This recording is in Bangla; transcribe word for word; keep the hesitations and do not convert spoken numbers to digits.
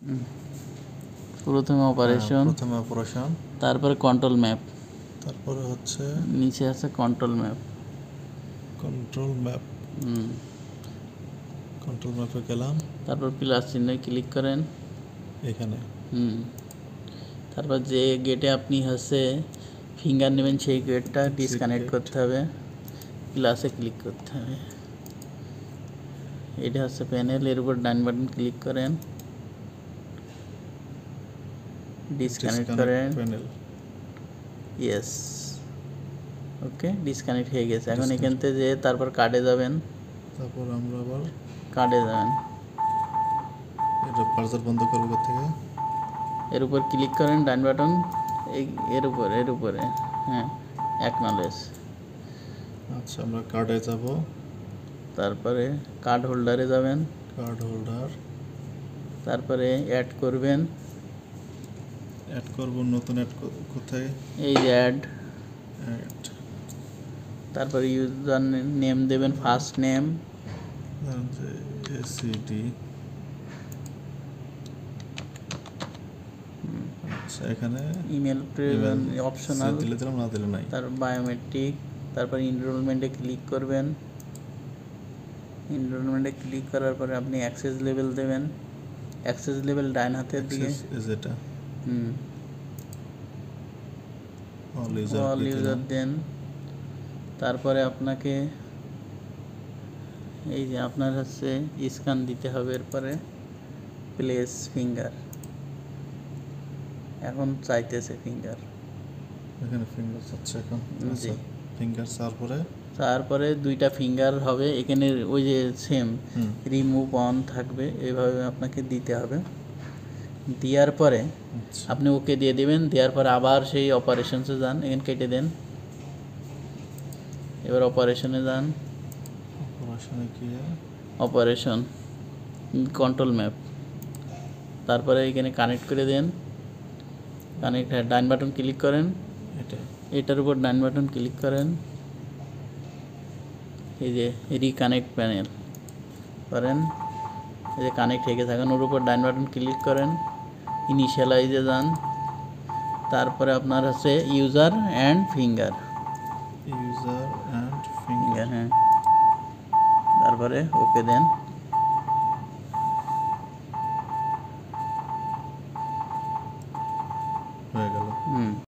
প্রথমে অপারেশন, প্রথমে অপারেশন, তারপরে কন্ট্রোল ম্যাপ, তারপরে হচ্ছে নিচে আছে কন্ট্রোল ম্যাপ। কন্ট্রোল ম্যাপ, হুম কন্ট্রোল ম্যাপে গেলাম, তারপর প্লাস চিহ্নে ক্লিক করেন এখানে। হুম তারপর যে গেটে আপনি হচ্ছে ফিঙ্গার নেবেন সেই গেটটা ডিসকানেক্ট করতে হবে, প্লাসে ক্লিক করতে হবে। এটা হচ্ছে প্যানেল, এর উপর ডান বাটন ক্লিক করেন, ডিসকানেক্ট করেন, প্যানেল, ইয়েস ওকে ডিসকানেক্ট হয়ে গেছে। এখন এখান থেকে যে তারপর কার্ডে যাবেন, তারপর আমরা আবার কার্ডে যাবেন, এটা ব্রাউজার বন্ধ করব থেকে এর উপর ক্লিক করেন ডান বাটন, এই এর উপর এর উপরে হ্যাঁ অ্যাকনলেজ। আচ্ছা আমরা কার্ডে যাব, তারপরে কার্ড হোল্ডারে যাবেন, কার্ড হোল্ডার, তারপরে অ্যাড করবেন, অ্যাড করব, নতুন অ্যাড কোথায়, এই যে অ্যাড, অ্যাড, তারপরে ইউজার নেম দেবেন ফার্স্ট নেম, এসিডি, আচ্ছা এখানে ইমেল প্রয়োজন অপশনাল, দিলে দিলাম, না দিলে নাই। তারপর বায়োমেট্রিক, তারপর এনরোলমেন্টে ক্লিক করবেন, এনরোলমেন্টে ক্লিক করার পরে আপনি অ্যাক্সেস লেভেল দেবেন, অ্যাক্সেস লেভেল ডান হাতের দিকে, যেটা হুম অল অল ইউজার দেন। তারপরে আপনাকে এই যে আপনার হচ্ছে স্ক্যান দিতে হবে, এরপরে প্লেস ফিঙ্গার, এখন চাইতেছে ফিঙ্গার, এখানে ফিঙ্গার চাচ্ছে এখন, জি ফিঙ্গার তারপরে তারপরে দুইটা ফিঙ্গার হবে এখানে, ওই যে সেম রিমুভ অন থাকবে, এইভাবে আপনাকে দিতে হবে। দেওয়ার পরে আপনি ওকে দিয়ে দেবেন, দেওয়ার পরে আবার সেই অপারেশনসে যান, এখানে কেটে দেন, এবার অপারেশনে যান, অপারেশনে গিয়ে অপারেশন কন্ট্রোল ম্যাপ, তারপরে এখানে কানেক্ট করে দেন, কানেক্ট হ্যাঁ ডান বাটন ক্লিক করেন, এটা এটার উপর ডান বাটন ক্লিক করেন, এই যে রিকানেক্ট প্যানেল করেন, এই যে কানেক্ট হয়ে গেছে। এখন ওর উপর ডান বাটন ক্লিক করেন, ইনিশিয়ালাইজে যান, তারপরে আপনার হচ্ছে user and finger, user and finger হ্যাঁ, তারপরে ওকে দেন, হয়ে গেল। হুম